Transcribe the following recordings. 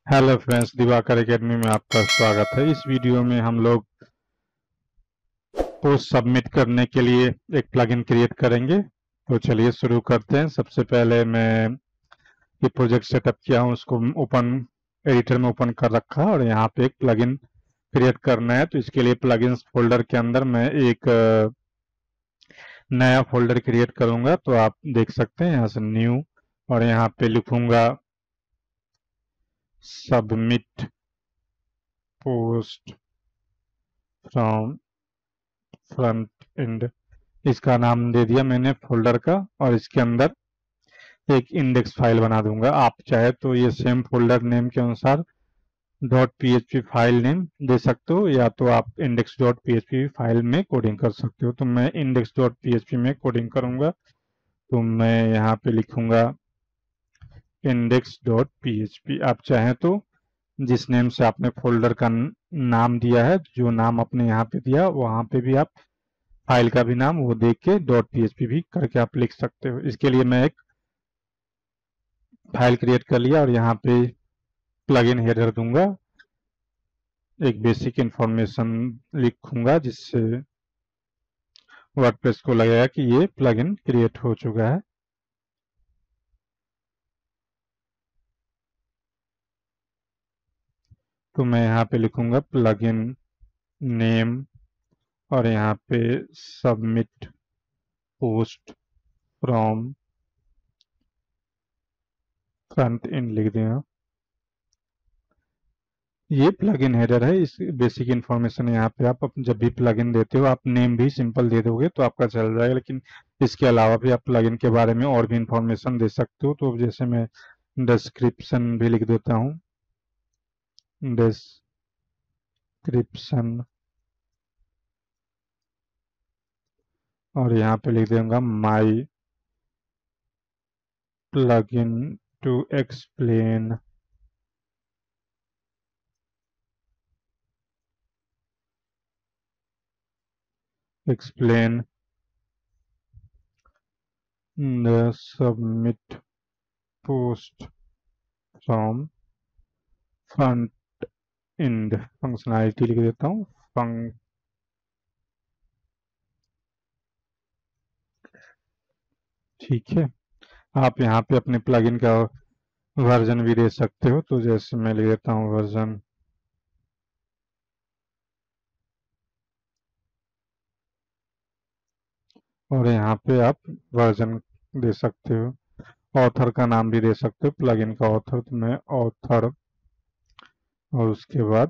Hello friends, Diwakar academy में आपका स्वागत है। इस वीडियो में हम लोग पोस्ट सबमिट करने के लिए एक प्लगइन क्रिएट करेंगे। तो चलिए शुरू करते हैं। सबसे पहले मैं ये प्रोजेक्ट सेटअप किया हूँ, उसको ओपन एडिटर में ओपन कर रखा है और यहाँ पे एक प्लगइन क्रिएट करना है। तो इसके लिए प्लगइन्स फोल्डर के अंदर मैं एक नया फोल्डर क्रिएट करूंगा। तो आप देख सकते हैं यहाँ से न्यू, और यहाँ पे लिखूंगा submit post from front end. इसका नाम दे दिया मैंने फोल्डर का, और इसके अंदर एक इंडेक्स फाइल बना दूंगा। आप चाहे तो ये सेम फोल्डर नेम के अनुसार डॉट पीएचपी फाइल नेम दे सकते हो, या तो आप इंडेक्स डॉट पीएचपी फाइल में कोडिंग कर सकते हो। तो मैं इंडेक्स डॉट पीएचपी में कोडिंग करूंगा। तो मैं यहाँ पे लिखूंगा इंडेक्स डॉट पीएचपी। आप चाहें तो जिस नेम से आपने फोल्डर का नाम दिया है, जो नाम आपने यहाँ पे दिया, वहां पे भी आप फाइल का भी नाम वो देख के डॉट पीएचपी भी करके आप लिख सकते हो। इसके लिए मैं एक फाइल क्रिएट कर लिया और यहाँ पे प्लगइन हेडर दूंगा, एक बेसिक इंफॉर्मेशन लिखूंगा जिससे वर्डप्रेस को लगेगा कि ये प्लगइन क्रिएट हो चुका है। तो मैं यहाँ पे लिखूंगा प्लगइन नेम, और यहाँ पे submit post from front end लिख देना। ये प्लगइन हेडर है। इस बेसिक इन्फॉर्मेशन यहाँ पे आप जब भी प्लगइन देते हो, आप नेम भी सिंपल दे दोगे तो आपका चल जाएगा, लेकिन इसके अलावा भी आप प्लगइन के बारे में और भी इन्फॉर्मेशन दे सकते हो। तो जैसे मैं डिस्क्रिप्शन भी लिख देता हूँ, डिस्क्रिप्शन, और यहाँ पे लिख दूंगा my plugin to explain the submit post from front end functionality लिख देता हूँ। ठीक है। आप यहाँ पे अपने प्लगइन का वर्जन भी दे सकते हो। तो जैसे मैं ले लेता हूँ वर्जन, और यहाँ पे आप वर्जन दे सकते हो। ऑथर का नाम भी दे सकते हो, प्लगइन का ऑथर। तो मैं ऑथर, और उसके बाद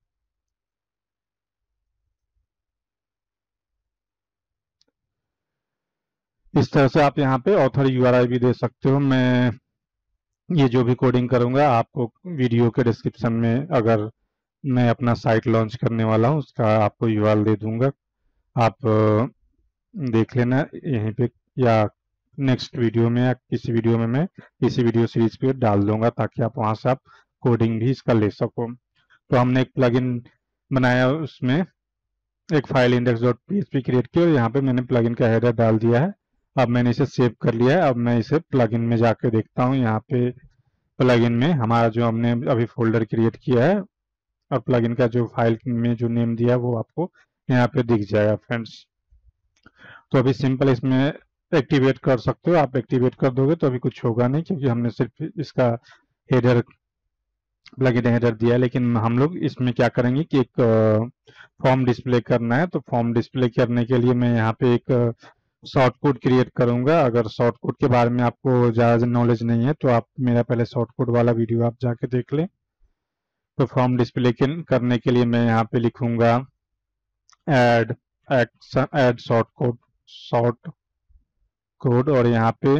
इस तरह से आप यहाँ पे ऑथर यूआरआई भी दे सकते हो। मैं ये जो भी कोडिंग करूंगा आपको वीडियो के डिस्क्रिप्शन में, अगर मैं अपना साइट लॉन्च करने वाला हूँ उसका आपको यूआरएल दे दूंगा। आप देख लेना यहीं पे, या नेक्स्ट वीडियो में, या किसी वीडियो में मैं इसी वीडियो सीरीज पे डाल दूंगा, ताकि आप वहां से आप कोडिंग भी इसका ले सको। तो हमने एक प्लगइन बनाया, उसमें एक file index dot PHP create की, और यहाँ पे मैंने प्लगइन का हेडर डाल दिया है। अब मैंने इसे सेव कर लिया है। अब मैं इसे प्लगइन में जाके देखता हूँ। यहाँ पे प्लगइन में हमारा जो हमने अभी फोल्डर क्रिएट किया है, और प्लगइन का जो फाइल में जो नेम दिया है वो आपको यहाँ पे दिख जाएगा फ्रेंड्स। तो अभी सिंपल इसमें एक्टिवेट कर सकते हो। आप एक्टिवेट कर दोगे तो अभी कुछ होगा नहीं, क्योंकि हमने सिर्फ इसका हेडर, प्लगइन हेडर दिया है। लेकिन हम लोग इसमें क्या करेंगे कि एक फॉर्म डिस्प्ले करना है। तो फॉर्म डिस्प्ले करने के लिए मैं यहाँ पे एक शॉर्ट कोड क्रिएट करूंगा। अगर शॉर्ट कोड के बारे में आपको ज़्यादा नॉलेज नहीं है तो आप मेरा पहले शॉर्ट कोड वाला वीडियो आप जाके देख लें। तो फॉर्म डिस्प्ले करने के लिए मैं यहाँ पे लिखूंगा add action, add short code, और यहाँ पे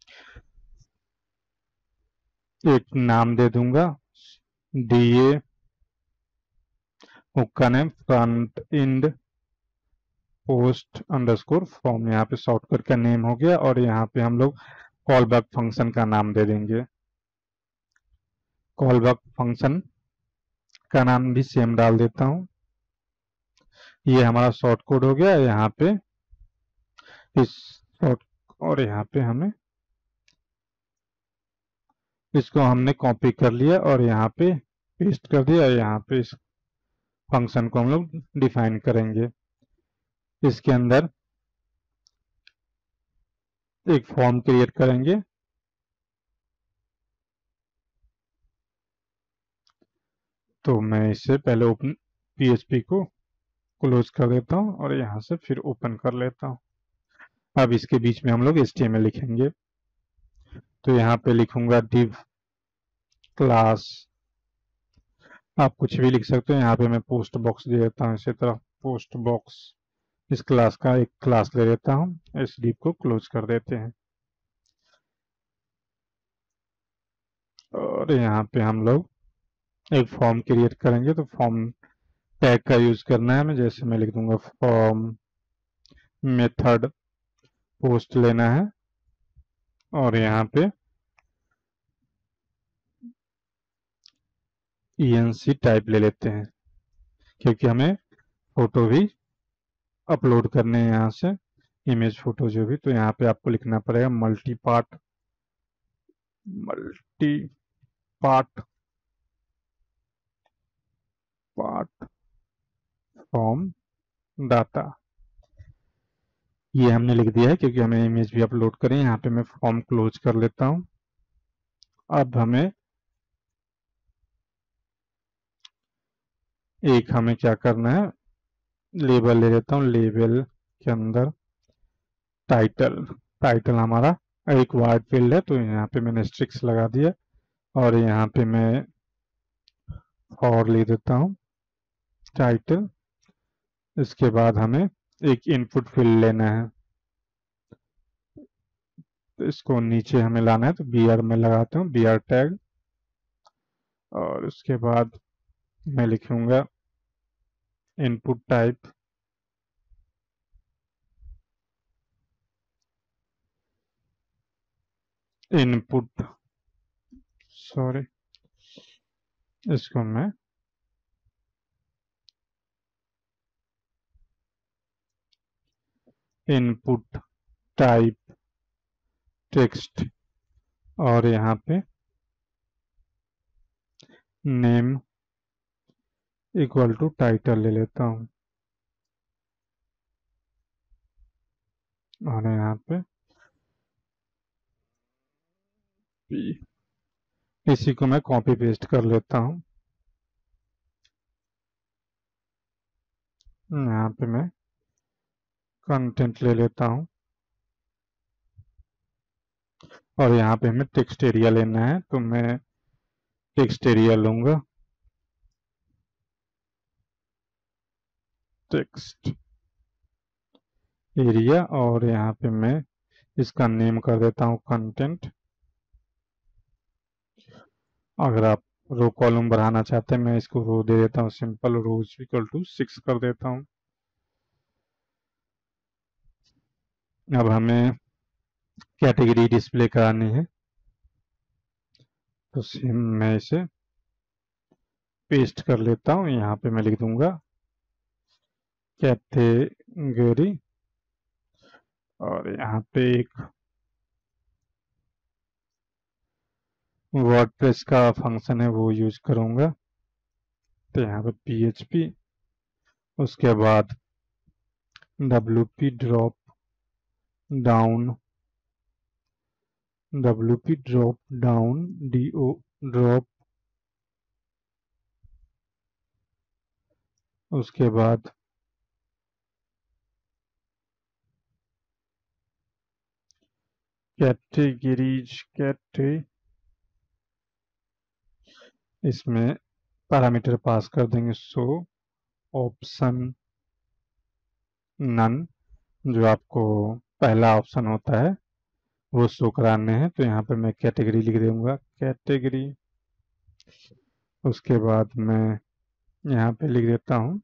एक नाम दे दूंगा डीए, उसका name front end post underscore form. यहाँ पे शॉर्टकट का नेम हो गया, और यहाँ पे हम लोग कॉल बैक फंक्शन का नाम दे देंगे। कॉल बैक फंक्शन का नाम भी सेम डाल देता हूँ। ये हमारा शॉर्ट कोड हो गया। यहाँ पे इस शॉर्ट, और यहाँ पे हमें इसको हमने कॉपी कर लिया और यहाँ पे पेस्ट कर दिया। यहाँ पे इस फंक्शन को हम लोग डिफाइन करेंगे। इसके अंदर एक फॉर्म क्रिएट करेंगे। तो मैं इससे पहले ओपन PHP को क्लोज कर देता हूँ और यहाँ से फिर ओपन कर लेता हूँ। अब इसके बीच में हम लोग HTML लिखेंगे। तो यहाँ पे लिखूंगा div क्लास। आप कुछ भी लिख सकते हो। यहाँ पे मैं पोस्ट बॉक्स दे देता हूँ। इसी तरह पोस्ट बॉक्स इस क्लास का एक क्लास ले लेता हूँ। इस div को क्लोज कर देते हैं और यहाँ पे हम लोग एक फॉर्म क्रिएट करेंगे। तो फॉर्म टैग का यूज करना है हमें। जैसे मैं लिख दूंगा फॉर्म मेथड पोस्ट लेना है और यहाँ पे enc टाइप ले लेते हैं क्योंकि हमें फोटो भी अपलोड करने हैं यहाँ से, इमेज फोटो जो भी। तो यहाँ पे आपको लिखना पड़ेगा मल्टी पार्ट फॉर्म डाटा। ये हमने लिख दिया है क्योंकि हमें इमेज भी अपलोड करें। यहाँ पे मैं फॉर्म क्लोज कर लेता हूँ। अब हमें क्या करना है, लेबल ले लेता हूँ। लेबल के अंदर टाइटल हमारा एक वार्ड फील्ड है। तो यहाँ पे मैंने स्ट्रिक्स लगा दिया और यहाँ पे मैं फॉर ले देता हूँ टाइटल। इसके बाद हमें एक इनपुट फील्ड लेना है। तो इसको नीचे हमें लाना है। तो br में लगाता हूँ br टैग और उसके बाद मैं लिखूंगा इनपुट टाइप इनपुट सॉरी इसको मैं इनपुट टाइप टेक्स्ट और यहाँ पे नेम इक्वल टू टाइटल ले लेता हूँ और यहाँ पे इसी को मैं कॉपी पेस्ट कर लेता हूँ। यहाँ पे मैं कंटेंट ले लेता हूँ और यहाँ पे हमें टेक्स्ट एरिया लेना है। तो मैं टेक्स्ट एरिया लूंगा, टेक्स्ट एरिया, और यहाँ पे मैं इसका नेम कर देता हूँ कंटेंट। अगर आप रो कॉलम बढ़ाना चाहते हैं, मैं इसको रो दे देता हूँ, सिंपल रोज इक्वल टू 6 कर देता हूँ। अब हमें कैटेगरी डिस्प्ले करानी है। तो मैं इसे पेस्ट कर लेता हूँ। यहाँ पे मैं लिख दूंगा कैटेगरी और यहाँ पे एक वर्डप्रेस का फंक्शन है वो यूज करूंगा। तो यहाँ पे PHP, उसके बाद WP drop down DO drop, उसके बाद कैटेगरीज इसमें पैरामीटर पास कर देंगे शो ऑप्शन नन, जो आपको पहला ऑप्शन होता है वो शो कराने हैं। तो यहाँ पे मैं कैटेगरी लिख दूंगा कैटेगरी। उसके बाद मैं यहाँ पे लिख देता हूँ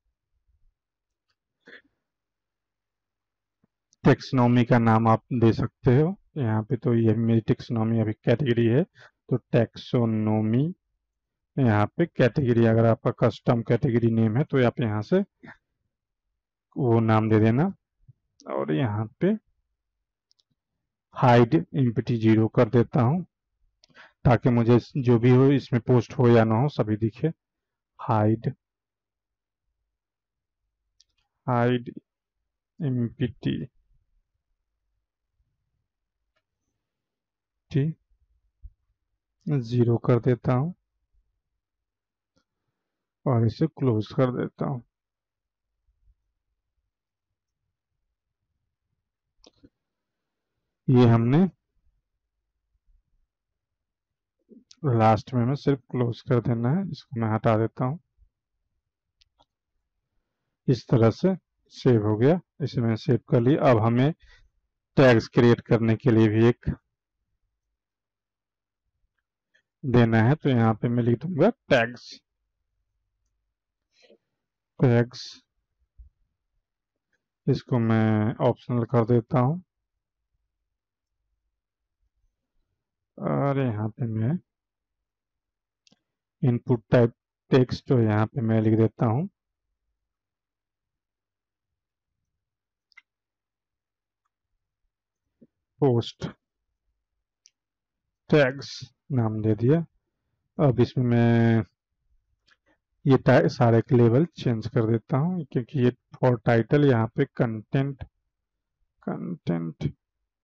टेक्सोनॉमी का नाम आप दे सकते हो। यहाँ पे तो ये मेरी टेक्सोनॉमी अभी कैटेगरी है तो टेक्सोनॉमी। यहाँ पे कैटेगरी, अगर आपका कस्टम कैटेगरी नेम है तो आप यहाँ से वो नाम दे देना और यहाँ पे हाइड एम्प्टी 0 कर देता हूँ। ताकि मुझे जो भी हो इसमें पोस्ट हो या ना हो सभी दिखे। हाइड हाइड एमपीटी टी 0 कर देता हूँ और इसे क्लोज कर देता हूँ। ये हमने लास्ट में हमें सिर्फ क्लोज कर देना है, इसको मैं हटा देता हूँ। इस तरह से सेव हो गया, इसे मैंने सेव कर लिया। अब हमें टैग्स क्रिएट करने के लिए भी एक देना है, तो यहाँ पे मैं लिख दूंगा टैग्स। टैग्स इसको मैं ऑप्शनल कर देता हूँ और यहाँ पे मैं इनपुट टाइप टेक्स्ट जो यहाँ पे मैं लिख देता हूँ पोस्ट टैग्स नाम दे दिया। अब इसमें मैं ये सारे के लेवल चेंज कर देता हूँ, क्योंकि ये फॉर टाइटल यहाँ पे कंटेंट कंटेंट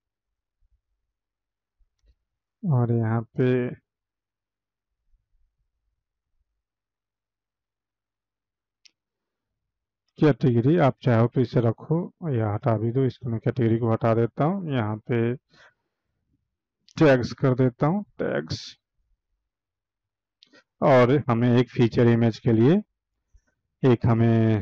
और यहाँ पे कैटेगरी आप चाहो तो इसे रखो या हटा भी दो, इसको मैं कैटेगरी को हटा देता हूँ। यहाँ पे टैग्स कर देता हूँ टैग्स। और हमें एक फीचर इमेज के लिए एक हमें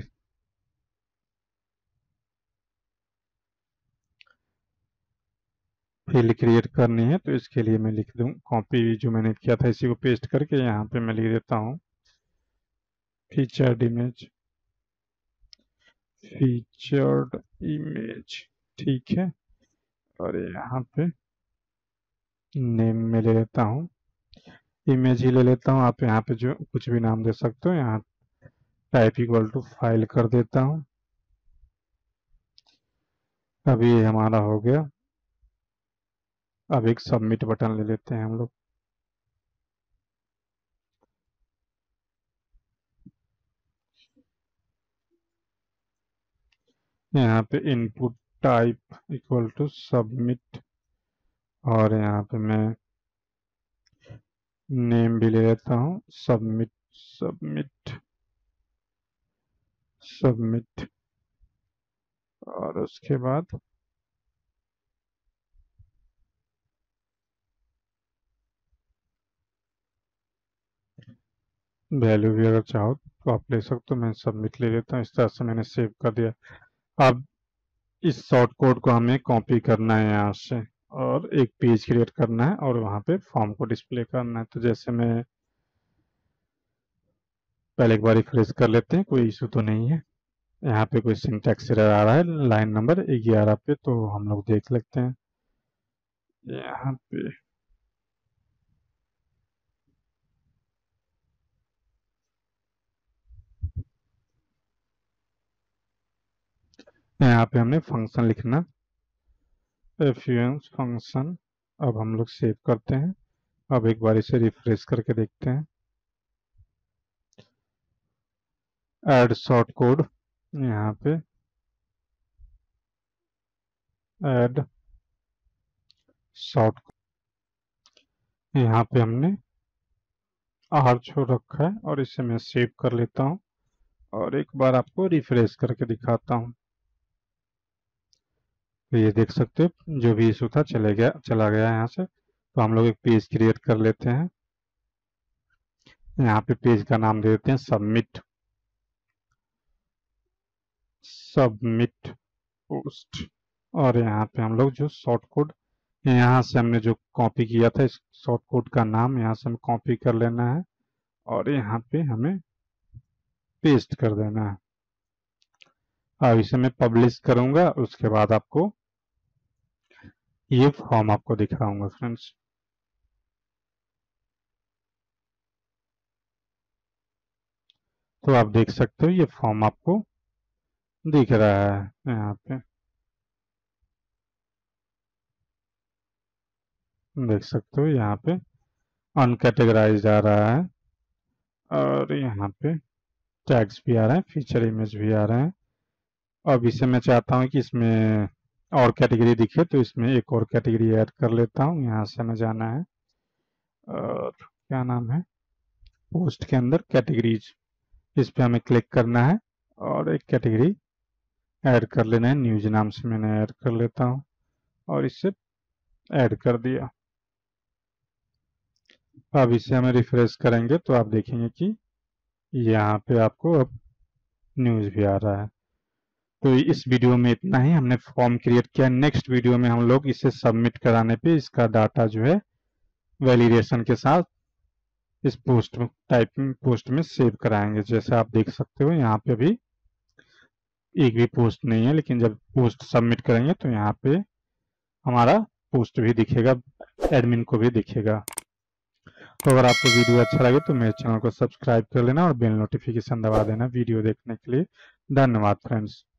फील्ड क्रिएट करनी है, तो इसके लिए मैं लिख दूँ कॉपी जो मैंने किया था इसी को पेस्ट करके यहाँ पे मैं लिख देता हूँ फीचर्ड इमेज फीचर्ड इमेज। ठीक है, और यहाँ पे नेम में ले लेता हूँ, इमेज ही ले लेता हूँ। आप यहाँ पे जो कुछ भी नाम दे सकते हो, यहाँ टाइप इक्वल टू फाइल कर देता हूँ। अभी ये हमारा हो गया। अब एक सबमिट बटन ले लेते हैं हम लोग। यहाँ पे input type equal to submit और यहाँ पे मैं नेम भी ले लेता हूँ सबमिट सबमिट सबमिट। और उसके बाद वैल्यू भी अगर चाहो तो आप ले सकते हो, मैं सबमिट ले लेता हूँ। इस तरह से मैंने सेव कर दिया। अब इस शॉर्ट कोड को हमें कॉपी करना है यहाँ से और एक पेज क्रिएट करना है और वहाँ पे फॉर्म को डिस्प्ले करना है। तो जैसे मैं पहले एक बार रिफ्रेश कर लेते हैं, कोई इशू तो नहीं है। यहाँ पे कोई सिंटैक्स एरर आ रहा है लाइन नंबर 11 पे, तो हम लोग देख लेते हैं। यहाँ पे यहाँ पे हमने फंक्शन लिखना एफयूएंस फंक्शन। अब हम लोग सेव करते हैं। अब एक बार इसे रिफ्रेश करके देखते हैं। ऐड शॉर्ट कोड, यहाँ पे ऐड शॉर्ट, यहाँ पे हमने आर छोड़ रखा है और इसे मैं सेव कर लेता हूँ और एक बार आपको रिफ्रेश करके दिखाता हूँ। तो ये देख सकते हो जो भी इशू था चला गया यहाँ से। तो हम लोग एक पेज क्रिएट कर लेते हैं। यहाँ पे पेज का नाम दे देते हैं सबमिट सबमिट पोस्ट। और यहाँ पे हम लोग जो शॉर्ट कोड यहाँ से हमने जो कॉपी किया था इस शॉर्ट कोड का नाम यहाँ से हमें कॉपी कर लेना है और यहाँ पे हमें पेस्ट कर देना है। अब इसे मैं पब्लिश करूंगा, उसके बाद आपको ये फॉर्म आपको दिखाऊंगा फ्रेंड्स। तो आप देख सकते हो ये फॉर्म आपको दिख रहा है यहाँ पे, देख सकते हो यहाँ पे अनकैटेगराइज्ड आ रहा है, और यहाँ पे टैग्स भी आ रहे हैं, फीचर इमेज भी आ रहे हैं। अब इसे मैं चाहता हूँ कि इसमें और कैटेगरी दिखे, तो इसमें एक और कैटेगरी ऐड कर लेता हूँ। यहाँ से हमें जाना है और क्या नाम है, पोस्ट के अंदर कैटेगरीज, इस पे हमें क्लिक करना है और एक कैटेगरी ऐड कर लेना है। न्यूज नाम से मैंने ऐड कर लेता हूँ और इसे ऐड कर दिया। अब इसे हमें रिफ्रेश करेंगे तो आप देखेंगे कि यहाँ पे आपको अब न्यूज भी आ रहा है। तो इस वीडियो में इतना ही, हमने फॉर्म क्रिएट किया। नेक्स्ट वीडियो में हम लोग इसे सबमिट कराने पे इसका डाटा जो है वैलिडेशन के साथ इस पोस्ट में सेव कराएंगे। जैसे आप देख सकते हो यहाँ पे अभी एक भी पोस्ट नहीं है, लेकिन जब पोस्ट सबमिट करेंगे तो यहाँ पे हमारा पोस्ट भी दिखेगा, एडमिन को भी दिखेगा। तो अगर आपको वीडियो अच्छा लगे तो मेरे चैनल को सब्सक्राइब कर लेना और बेल नोटिफिकेशन दबा देना वीडियो देखने के लिए। धन्यवाद फ्रेंड्स।